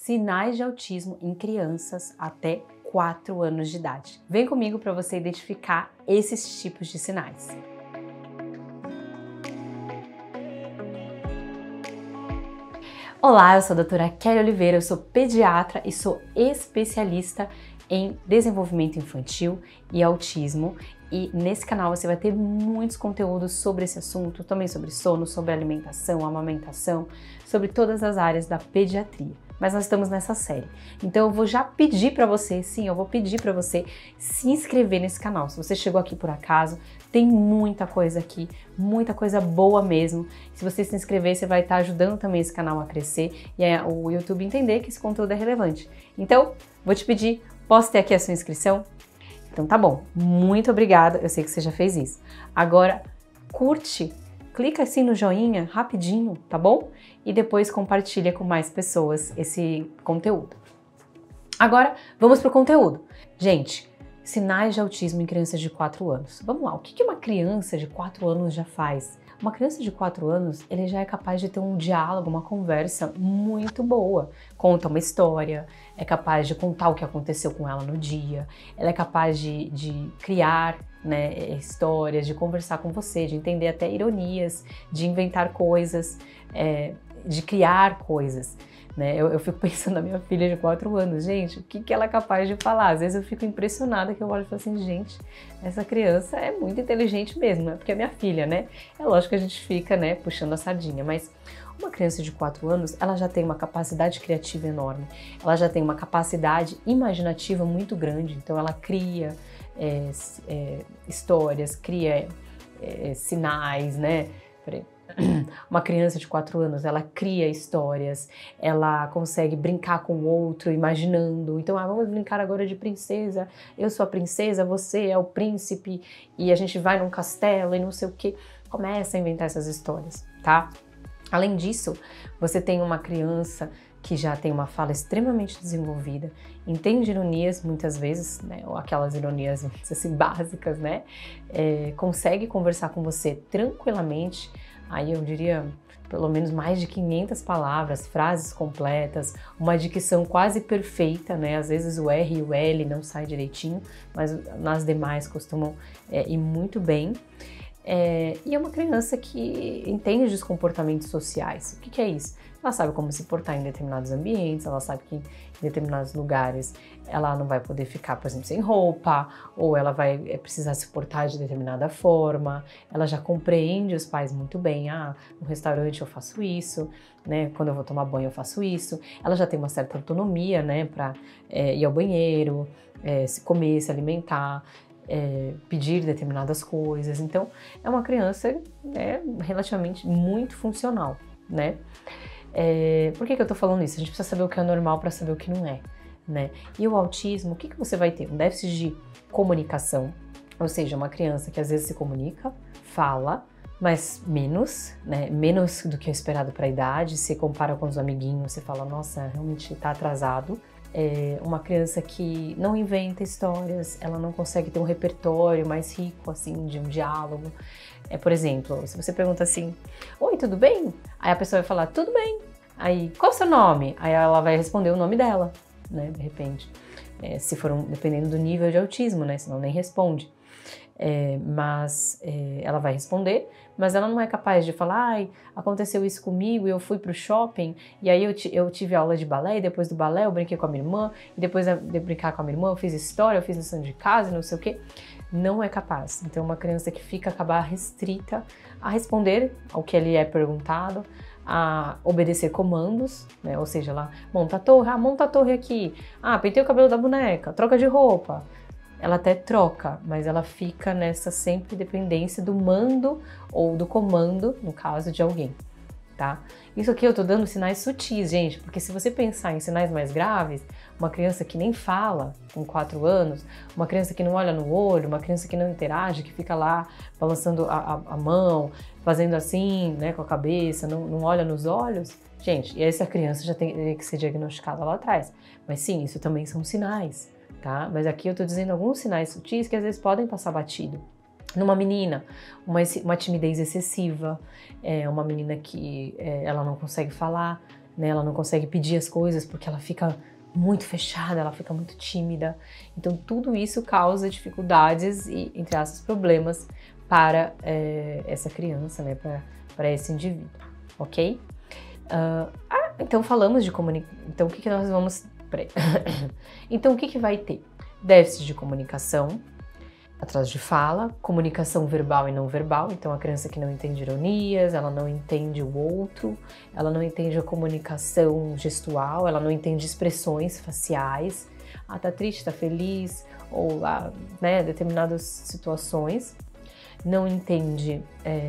sinais de autismo em crianças até 4 anos de idade. Vem comigo para você identificar esses tipos de sinais. Olá, eu sou a doutora Kelly Oliveira, eu sou pediatra e sou especialista em desenvolvimento infantil e autismo. E nesse canal você vai ter muitos conteúdos sobre esse assunto, também sobre sono, sobre alimentação, amamentação, sobre todas as áreas da pediatria. Mas nós estamos nessa série. Então eu vou já pedir para você, sim, eu vou pedir para você se inscrever nesse canal. Se você chegou aqui por acaso, tem muita coisa aqui, muita coisa boa mesmo. Se você se inscrever, você vai estar ajudando também esse canal a crescer e o YouTube entender que esse conteúdo é relevante. Então, vou te pedir, posso ter aqui a sua inscrição? Então tá bom, muito obrigada, eu sei que você já fez isso. Agora, curte, clica assim no joinha rapidinho, tá bom? E depois compartilha com mais pessoas esse conteúdo. Agora, vamos pro conteúdo. Gente, sinais de autismo em crianças de 4 anos. Vamos lá, o que uma criança de 4 anos já faz? Uma criança de 4 anos, ele já é capaz de ter um diálogo, uma conversa muito boa. Conta uma história, é capaz de contar o que aconteceu com ela no dia, ela é capaz de criar, né, histórias, de conversar com você, de entender até ironias, de inventar coisas, de criar coisas. Né? Eu fico pensando na minha filha de 4 anos, gente, o que ela é capaz de falar? Às vezes eu fico impressionada que eu olho e falo assim, gente, essa criança é muito inteligente mesmo, né? Porque é minha filha, né? É lógico que a gente fica, né, puxando a sardinha, mas uma criança de 4 anos, ela já tem uma capacidade criativa enorme, ela já tem uma capacidade imaginativa muito grande, então ela cria histórias, cria sinais, né? Uma criança de 4 anos, ela cria histórias, ela consegue brincar com o outro, imaginando. Então, vamos brincar agora de princesa. Eu sou a princesa, você é o príncipe, e a gente vai num castelo e não sei o que. Começa a inventar essas histórias, tá? Além disso, você tem uma criança que já tem uma fala extremamente desenvolvida, entende ironias muitas vezes, né, ou aquelas ironias assim, básicas, né, consegue conversar com você tranquilamente, aí eu diria pelo menos mais de 500 palavras, frases completas, uma dicção quase perfeita, né, às vezes o R e o L não saem direitinho, mas nas demais costumam ir muito bem. E é uma criança que entende os comportamentos sociais. O que é isso? Ela sabe como se portar em determinados ambientes, ela sabe que em determinados lugares ela não vai poder ficar, por exemplo, sem roupa, ou ela vai precisar se portar de determinada forma, ela já compreende os pais muito bem, no restaurante eu faço isso, né, quando eu vou tomar banho eu faço isso, ela já tem uma certa autonomia, né, para ir ao banheiro, se comer, se alimentar, pedir determinadas coisas. Então é uma criança relativamente muito funcional, né? Por que eu tô falando isso? A gente precisa saber o que é normal para saber o que não é, né? E o autismo, o que você vai ter? Um déficit de comunicação, ou seja, uma criança que às vezes se comunica, fala, mas menos, né? Menos do que é esperado para a idade. Se compara com os amiguinhos, você fala, nossa, realmente tá atrasado. Uma criança que não inventa histórias, ela não consegue ter um repertório mais rico, assim, de um diálogo. Por exemplo, se você pergunta assim, oi, tudo bem? Aí a pessoa vai falar, tudo bem. Aí, qual é o seu nome? Aí ela vai responder o nome dela, né, de repente. Se for dependendo do nível de autismo, né, senão nem responde. Ela vai responder, mas ela não é capaz de falar, aconteceu isso comigo e eu fui pro shopping e aí eu tive aula de balé e depois do balé eu brinquei com a minha irmã e depois de brincar com a minha irmã eu fiz história, eu fiz lição de casa, não sei o que. Não é capaz. Então uma criança que acabar restrita a responder ao que lhe é perguntado, a obedecer comandos, né? Ou seja, ela monta a torre aqui, pentei o cabelo da boneca, troca de roupa. Ela até troca, mas ela fica nessa sempre dependência do mando ou do comando, no caso de alguém, tá? Isso aqui eu tô dando sinais sutis, gente, porque se você pensar em sinais mais graves, uma criança que nem fala com 4 anos, uma criança que não olha no olho, uma criança que não interage, que fica lá balançando a mão, fazendo assim, né, com a cabeça, não olha nos olhos, gente, e essa criança já tem que ser diagnosticada lá atrás. Mas sim, isso também são sinais. Tá? Mas aqui eu tô dizendo alguns sinais sutis que às vezes podem passar batido. Numa menina, uma timidez excessiva, uma menina que ela não consegue falar né? Ela não consegue pedir as coisas porque ela fica muito fechada, ela fica muito tímida. Então tudo isso causa dificuldades e, entre aspas, problemas para essa criança, né? Para esse indivíduo, ok? Então falamos de comunicação. Então o que nós vamos... Então o que vai ter? Déficit de comunicação, atraso de fala, comunicação verbal e não verbal. Então a criança que não entende ironias, ela não entende o outro, ela não entende a comunicação gestual, ela não entende expressões faciais. Tá triste, tá feliz, ou né, determinadas situações. Não entende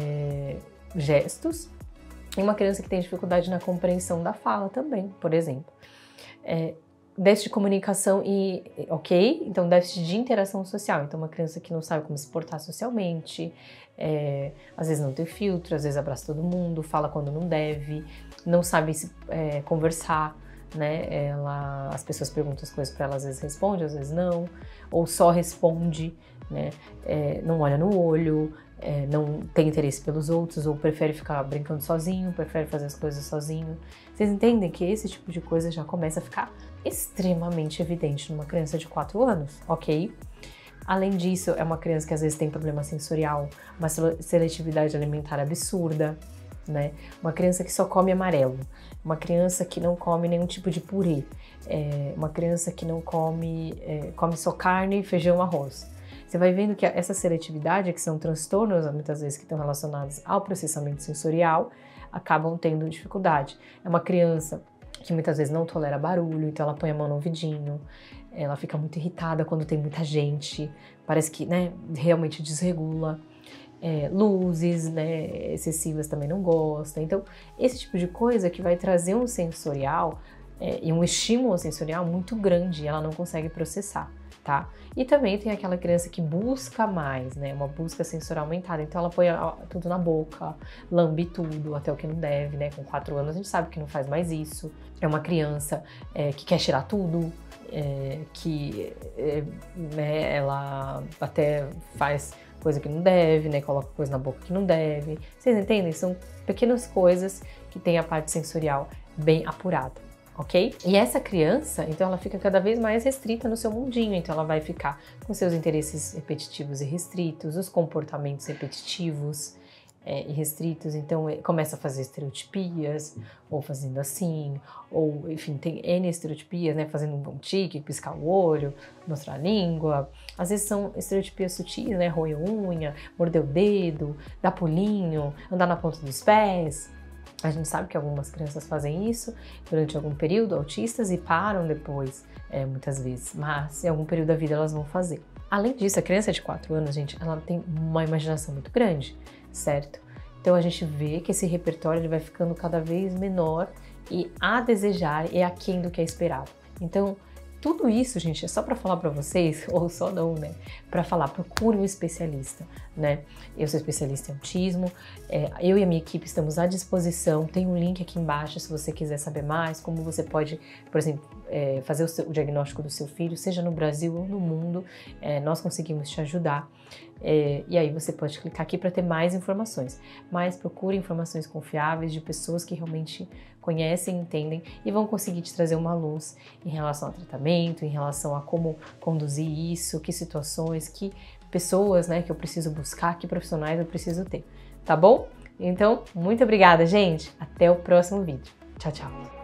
gestos. E uma criança que tem dificuldade na compreensão da fala também, por exemplo. Déficit de comunicação então déficit de interação social. Então uma criança que não sabe como se portar socialmente, às vezes não tem filtro, às vezes abraça todo mundo, fala quando não deve, não sabe conversar, né? As pessoas perguntam as coisas para ela, às vezes responde, às vezes não, ou só responde, né? Não olha no olho, não tem interesse pelos outros, ou prefere ficar brincando sozinho, prefere fazer as coisas sozinho. Vocês entendem que esse tipo de coisa já começa a ficar extremamente evidente numa criança de 4 anos, ok? Além disso, é uma criança que às vezes tem problema sensorial, uma seletividade alimentar absurda, né? Uma criança que só come amarelo, uma criança que não come nenhum tipo de purê, uma criança que não come só carne, feijão, arroz. Você vai vendo que essa seletividade, que são transtornos muitas vezes que estão relacionados ao processamento sensorial, acabam tendo dificuldade. É uma criança que muitas vezes não tolera barulho, então ela põe a mão no ouvidinho, ela fica muito irritada quando tem muita gente, parece que, né, realmente desregula. Luzes, né, excessivas também não gosta. Então, esse tipo de coisa que vai trazer um sensorial e um estímulo sensorial muito grande, e ela não consegue processar, tá? E também tem aquela criança que busca mais, né, uma busca sensorial aumentada, então ela põe tudo na boca, lambe tudo, até o que não deve, né, com 4 anos a gente sabe que não faz mais isso. É uma criança que quer cheirar tudo, né, ela até faz coisa que não deve, né, coloca coisa na boca que não deve. Vocês entendem? São pequenas coisas que tem a parte sensorial bem apurada, ok? E essa criança, então ela fica cada vez mais restrita no seu mundinho, então ela vai ficar com seus interesses repetitivos e restritos, os comportamentos repetitivos e restritos, então começa a fazer estereotipias, ou fazendo assim, ou enfim, tem N estereotipias, né, fazendo um bom tique, piscar o olho, mostrar a língua. Às vezes são estereotipias sutis, né, roer unha, morder o dedo, dar pulinho, andar na ponta dos pés. A gente sabe que algumas crianças fazem isso durante algum período, autistas, e param depois, muitas vezes, mas em algum período da vida elas vão fazer. Além disso, a criança de 4 anos, gente, ela tem uma imaginação muito grande, certo? Então a gente vê que esse repertório ele vai ficando cada vez menor e a desejar e aquém do que é esperado. Então, tudo isso, gente, é só para falar para vocês, ou só não, né? Para falar, procure um especialista, né? Eu sou especialista em autismo, eu e a minha equipe estamos à disposição, tem um link aqui embaixo se você quiser saber mais, como você pode, por exemplo, fazer o diagnóstico do seu filho, seja no Brasil ou no mundo, nós conseguimos te ajudar. E aí você pode clicar aqui para ter mais informações, mas procure informações confiáveis de pessoas que realmente conhecem, entendem e vão conseguir te trazer uma luz em relação ao tratamento, em relação a como conduzir isso, que situações, que pessoas, né, que eu preciso buscar, que profissionais eu preciso ter, tá bom? Então, muito obrigada, gente! Até o próximo vídeo. Tchau, tchau!